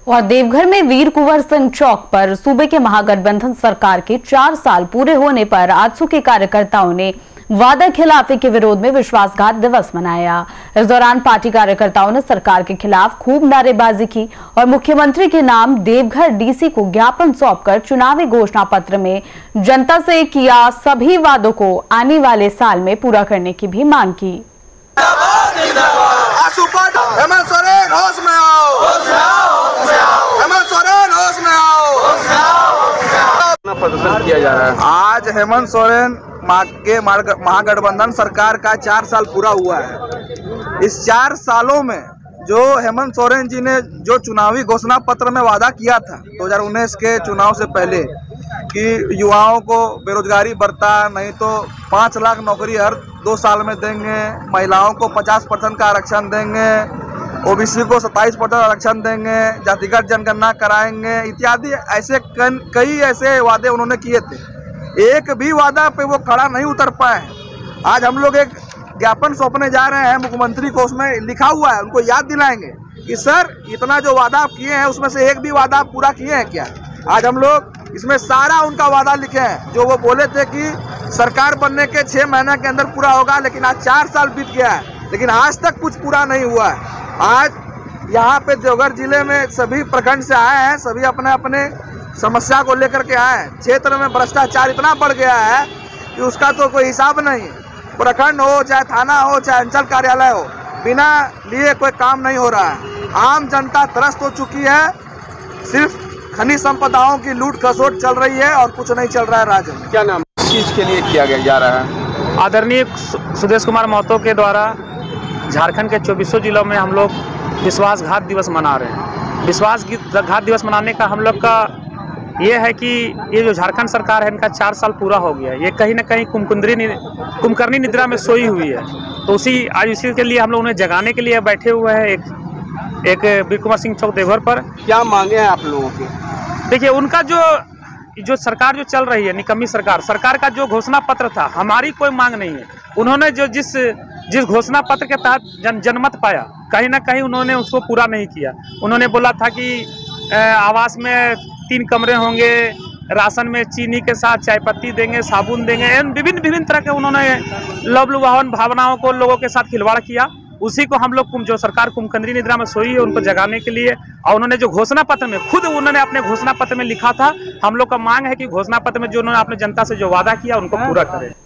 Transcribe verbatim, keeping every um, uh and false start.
और देवघर में वीर कुंवर सिंह चौक पर सूबे के महागठबंधन सरकार के चार साल पूरे होने पर आजसू के कार्यकर्ताओं ने वादा खिलाफी के विरोध में विश्वासघात दिवस मनाया। इस दौरान पार्टी कार्यकर्ताओं ने सरकार के खिलाफ खूब नारेबाजी की और मुख्यमंत्री के नाम देवघर डीसी को ज्ञापन सौंपकर चुनावी घोषणा पत्र में जनता से किया सभी वादों को आने वाले साल में पूरा करने की भी मांग की। हेमंत सोरेन होश में आओ, हेमंत सोरेन होश में आओ। प्रदर्शन किया जा रहा है। आज हेमंत सोरेन के महागठबंधन सरकार का चार साल पूरा हुआ है। इस चार सालों में जो हेमंत सोरेन जी ने जो चुनावी घोषणा पत्र में वादा किया था दो हज़ार उन्नीस के चुनाव से पहले कि युवाओं को बेरोजगारी बढ़ता, नहीं तो पाँच लाख नौकरी हर दो साल में देंगे, महिलाओं को पचास परसेंट का आरक्षण देंगे, ओबीसी को सत्ताईस परसेंट आरक्षण देंगे, जातिगत जनगणना कराएंगे इत्यादि ऐसे कई ऐसे वादे उन्होंने किए थे। एक भी वादा पे वो खड़ा नहीं उतर पाए। आज हम लोग एक ज्ञापन सौंपने जा रहे हैं मुख्यमंत्री को, उसमें लिखा हुआ है, उनको याद दिलाएंगे कि सर इतना जो वादा आप किए हैं उसमें से एक भी वादा आप पूरा किए हैं क्या। आज हम लोग इसमें सारा उनका वादा लिखे हैं जो वो बोले थे कि सरकार बनने के छः महीने के अंदर पूरा होगा, लेकिन आज चार साल बीत गया है लेकिन आज तक कुछ पूरा नहीं हुआ है। आज यहाँ पे देवघर जिले में सभी प्रखंड से आए हैं, सभी अपने अपने समस्या को लेकर के आए हैं। क्षेत्र में भ्रष्टाचार इतना बढ़ गया है कि उसका तो कोई हिसाब नहीं। प्रखंड हो चाहे थाना हो चाहे अंचल कार्यालय हो, बिना लिए कोई काम नहीं हो रहा है। आम जनता त्रस्त हो चुकी है, सिर्फ खनिज संपदाओं की लूट खसोट चल रही है और कुछ नहीं चल रहा है राज्य में। क्या नाम इस चीज के लिए किया गया जा रहा है? आदरणीय सुदेश कुमार महतो के द्वारा झारखंड के चौबीसों जिलों में हम लोग विश्वासघात दिवस मना रहे हैं। विश्वासघात दिवस मनाने का हम लोग का ये है कि ये जो झारखंड सरकार है इनका चार साल पूरा हो गया है, ये कहीं ना कहीं कुमकुंदरी कुमकर्णी निद्रा में सोई हुई है। तो उसी आज इसी के लिए हम लोग उन्हें जगाने के लिए बैठे हुए हैं एक एक वीर कुंवर सिंह चौक देवघर पर। क्या मांगे हैं आप लोगों की? देखिए उनका जो जो सरकार जो चल रही है निकम्मी सरकार सरकार का जो घोषणा पत्र था, हमारी कोई मांग नहीं है। उन्होंने जो जिस जिस घोषणा पत्र के तहत जन जनमत पाया, कहीं ना कहीं उन्होंने उसको पूरा नहीं किया। उन्होंने बोला था कि आवास में तीन कमरे होंगे, राशन में चीनी के साथ चाय पत्ती देंगे, साबुन देंगे, विभिन्न विभिन्न तरह के उन्होंने लव लुभावन भावनाओं को लोगों के साथ खिलवाड़ किया। उसी को हम लोग जो सरकार कुमकुंदरी निद्रा में सोई है उनको जगाने के लिए, और उन्होंने जो घोषणा पत्र में खुद उन्होंने अपने घोषणा पत्र में लिखा था, हम लोग का मांग है कि घोषणा पत्र में जो उन्होंने अपने जनता से जो वादा किया उनको पूरा करें।